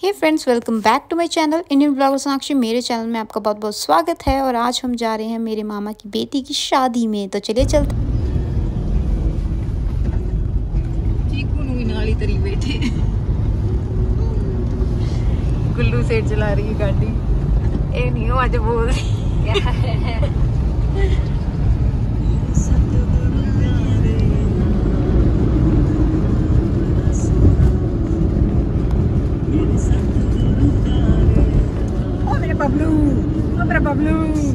Hey friends, welcome back to my channel Indian blogger Sonakshi. मेरे channel में आपका बहुत बहुत स्वागत है। और आज हम जा रहे हैं मेरे मामा की बेटी की शादी में, तो चलिए चलते। चीकू नाली तरी बैठे गुल्लू सेठ चला रही है गाड़ी। ए नहीं हो आज बोल बबलू, मेरा बबलू।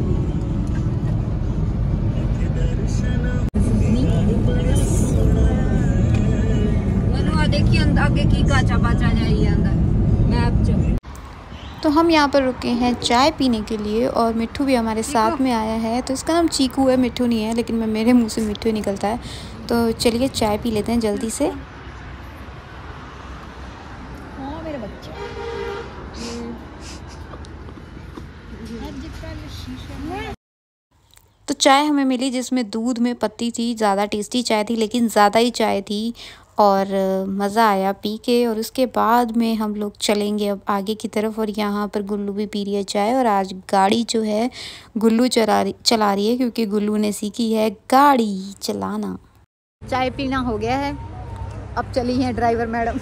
देखिए आगे की काचा बाचा जाइए अंदर मैप जो। तो हम यहाँ पर रुके हैं चाय पीने के लिए और मिट्ठू भी हमारे साथ में आया है। तो इसका नाम चीकू है, मिट्ठू नहीं है, लेकिन मेरे मुंह से मिट्ठू निकलता है। तो चलिए चाय पी लेते हैं जल्दी से। तो चाय हमें मिली जिसमें दूध में पत्ती थी। ज़्यादा टेस्टी चाय थी, लेकिन ज़्यादा ही चाय थी और मज़ा आया पी के। और उसके बाद में हम लोग चलेंगे अब आगे की तरफ। और यहाँ पर गुल्लू भी पी रही है चाय। और आज गाड़ी जो है गुल्लू चला रही है, क्योंकि गुल्लू ने सीखी है गाड़ी चलाना। चाय पीना हो गया है, अब चली है ड्राइवर मैडम।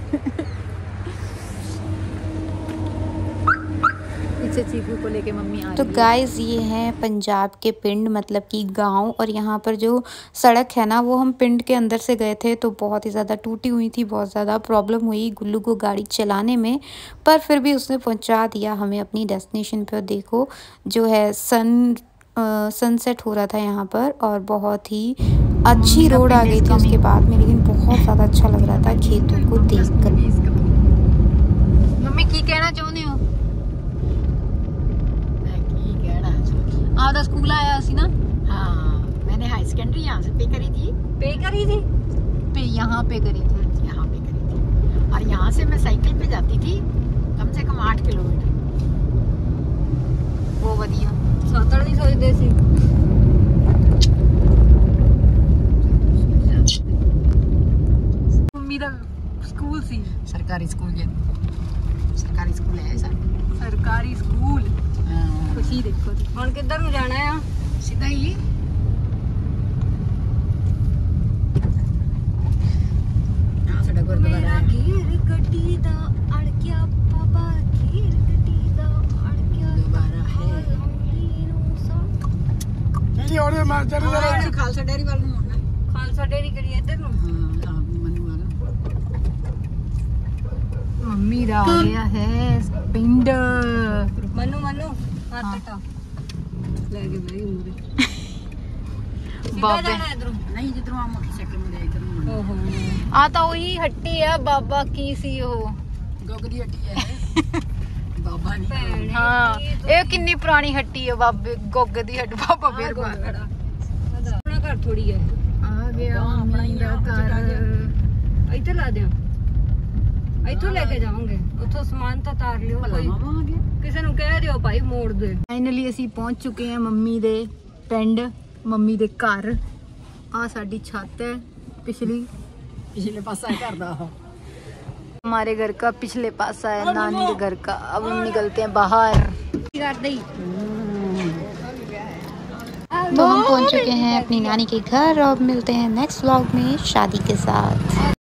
पीछे चीकू को लेके मम्मी आ रही है। तो गाइस ये है पंजाब के पिंड, मतलब कि गांव। और यहाँ पर जो सड़क है ना, वो हम पिंड के अंदर से गए थे तो बहुत ही ज़्यादा टूटी हुई थी। बहुत ज़्यादा प्रॉब्लम हुई गुल्लू को गाड़ी चलाने में, पर फिर भी उसने पहुँचा दिया हमें अपनी डेस्टिनेशन पर। देखो जो है सनसेट हो रहा था यहाँ पर, और बहुत ही अच्छी रोड आ गई थी उसके बाद में। लेकिन बहुत ज़्यादा अच्छा लग रहा था खेतों को देख कर। मम्मी की कहना चाहते हो? स्कूल आया सी ना। हाँ, मैंने हाई सेकेंडरी यहाँ से पे करी थी। यहाँ पे करी थी। और यहाँ से मैं साइकिल पे जाती थी कम से कम 8 किलोमीटर। वो बढ़िया सातड़ नहीं सोचते सी। मम्मी दा स्कूल सी सरकारी स्कूल है सर। सरकारी स्कूल। खुशी देखो ਹੁਣ ਕਿੱਧਰ ਨੂੰ ਜਾਣਾ ਆ? सीधा ही यहाँ से गुरुद्वारा है। घेर गड्डी दा अड़ गया बाबा, घेर गड्डी दा अड़ गया गुरुद्वारा है। नहीं और मैं खालसा डेयरी वाल ਨੂੰ ਮੁੜਨਾ। ਖਾਲਸਾ ਡੇਰੀ ਕਰੀ ਇੱਧਰ ਨੂੰ। हाँ, मनु वाला। मम्मी दा आ गया है पिंड। मनु हाथ हटा लेके भाई मुझे बाबे नहीं जिधरों आ मोटरसाइकिल में जाए करूं। ओहो आ तो वही हट्टी है बाबा की सी ओ गोगदी हट्टी है। बाबा नहीं। हाँ ये कितनी पुरानी हट्टी है बाबे गोग दी हट बाबा फिर खड़ा अपना घर थोड़ी है। आ गया अपना ही घर इधर ला दे। इथों लेके जाओगे उथों समान तो तार लियो। कोई ਕਿਸੇ ਨੂੰ ਕਹਿ ਦਿਓ ਭਾਈ ਮੋੜ ਦੇ। ਫਾਈਨਲੀ ਅਸੀਂ ਪਹੁੰਚ ਚੁੱਕੇ ਹਾਂ ਮੰਮੀ ਦੇ ਪਿੰਡ, ਮੰਮੀ ਦੇ ਘਰ। ਆ ਸਾਡੀ ਛੱਤ है पिछले पासा घर दा। हमारे घर का पिछले पासा है नानी के घर का। अब हम निकलते हैं बाहर। तो हम पहुंच चुके हैं अपनी नानी के घर और मिलते हैं नेक्स्ट व्लॉग में शादी के साथ।